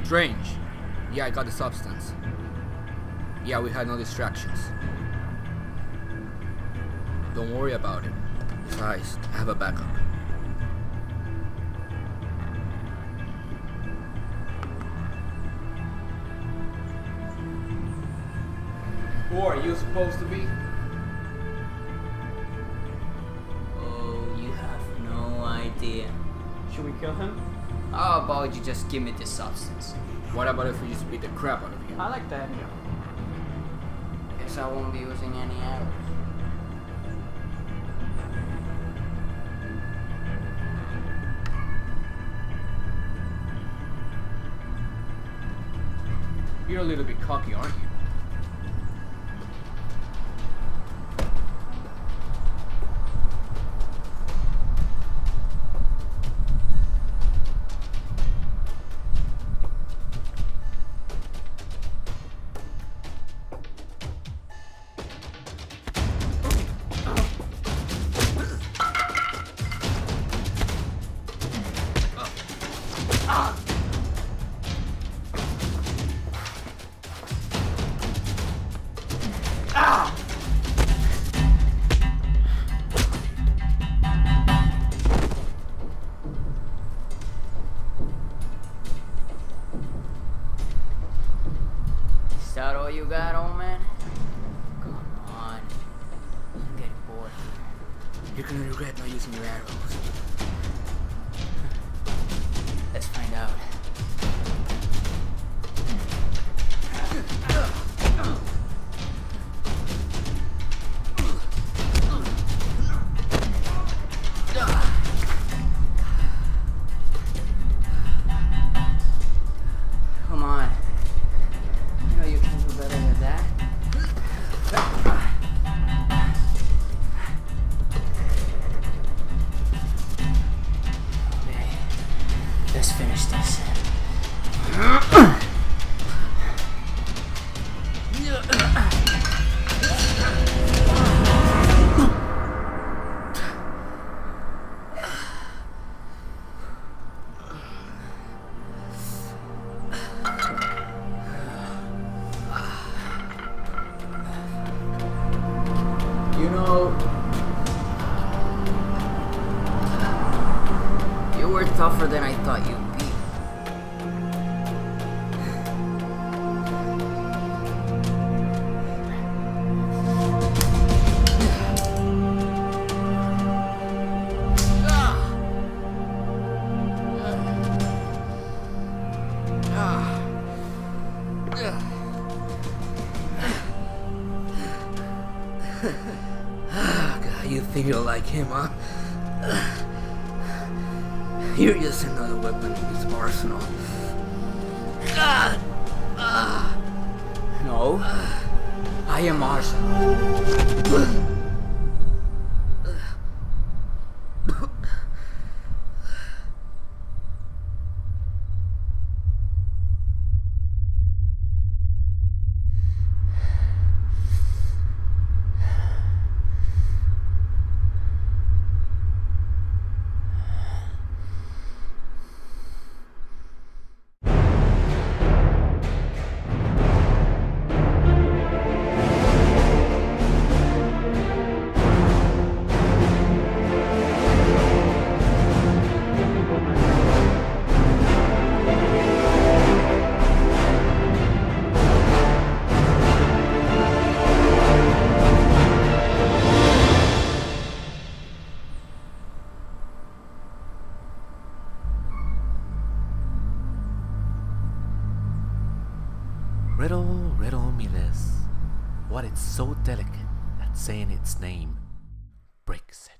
Strange. Yeah, I got the substance. Yeah, we had no distractions. Don't worry about it. Besides, I have a backup. Who are you supposed to be? Oh, you have no idea. Should we kill him? How about you just give me the substance? What about if we just beat the crap out of you? I like that idea. Guess I won't be using any arrows. You're a little bit cocky, aren't you? Is that all you got, old man? Come on. I'm getting bored here. You're gonna regret not using your arrows. Let's find out. Come on. You know you can do better than that. Okay. Let's finish this. You know, You were tougher than I thought you'd be. God, you think you'll like him, huh? You're just another weapon in his arsenal. No. I am Arsenal. Riddle, riddle me this. What is so delicate that saying its name breaks it?